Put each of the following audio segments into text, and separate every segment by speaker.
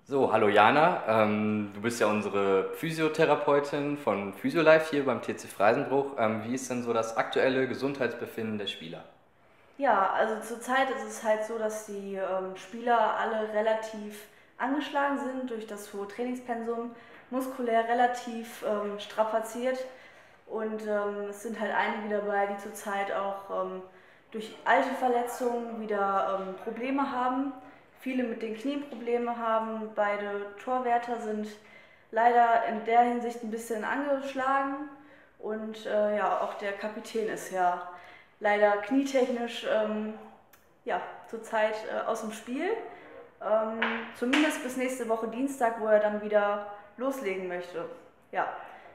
Speaker 1: So, hallo Jana, du bist ja unsere Physiotherapeutin von Physiolife hier beim TC Freisenbruch. Wie ist denn so das aktuelle Gesundheitsbefinden der Spieler?
Speaker 2: Ja, also zurzeit ist es halt so, dass die Spieler alle relativ angeschlagen sind durch das hohe Trainingspensum, muskulär relativ strapaziert und es sind halt einige dabei, die zurzeit auch durch alte Verletzungen wieder Probleme haben. Viele mit den Knien Probleme haben. Beide Torwärter sind leider in der Hinsicht ein bisschen angeschlagen und ja, auch der Kapitän ist ja leider knietechnisch ja, zurzeit aus dem Spiel. Ähm, Zumindest bis nächste Woche Dienstag, wo er dann wieder loslegen möchte. Ja,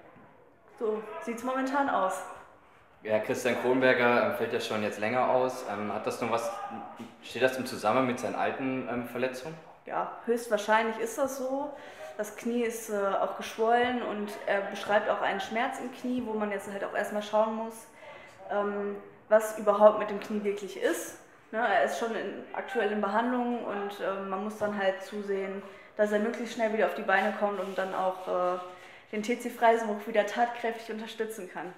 Speaker 2: so sieht es momentan aus.
Speaker 1: Ja, Christian Kronberger fällt ja schon jetzt länger aus. Hat das noch was, steht das im Zusammenhang mit seinen alten Verletzungen?
Speaker 2: Ja, höchstwahrscheinlich ist das so. Das Knie ist auch geschwollen und er beschreibt auch einen Schmerz im Knie, wo man jetzt halt auch erstmal schauen muss, was überhaupt mit dem Knie wirklich ist. Ne, er ist schon aktuell in Behandlung und man muss dann halt zusehen, dass er möglichst schnell wieder auf die Beine kommt und dann auch den TC Freisenbruch wieder tatkräftig unterstützen kann.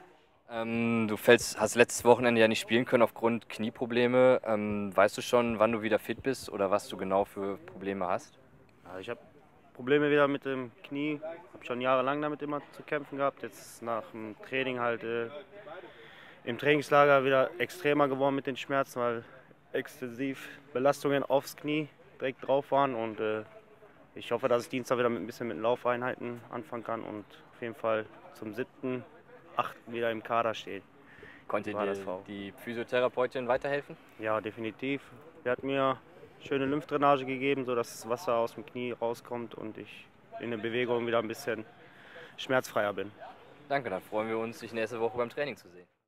Speaker 1: Hast letztes Wochenende ja nicht spielen können aufgrund Knieprobleme. Weißt du schon, wann du wieder fit bist oder was du genau für Probleme hast?
Speaker 3: Ja, ich habe Probleme wieder mit dem Knie, habe schon jahrelang damit immer zu kämpfen gehabt. Jetzt nach dem Training halt im Trainingslager wieder extremer geworden mit den Schmerzen, weil extensiv Belastungen aufs Knie direkt drauf waren. Und ich hoffe, dass ich Dienstag wieder mit ein bisschen mit Laufeinheiten anfangen kann und auf jeden Fall zum 7.8. wieder im Kader stehe.
Speaker 1: Konnte
Speaker 3: War
Speaker 1: dir
Speaker 3: das V.
Speaker 1: die Physiotherapeutin weiterhelfen?
Speaker 3: Ja, definitiv. Er hat mir schöne Lymphdrainage gegeben, sodass das Wasser aus dem Knie rauskommt und ich in der Bewegung wieder ein bisschen schmerzfreier bin.
Speaker 1: Danke, dann freuen wir uns, dich nächste Woche beim Training zu sehen.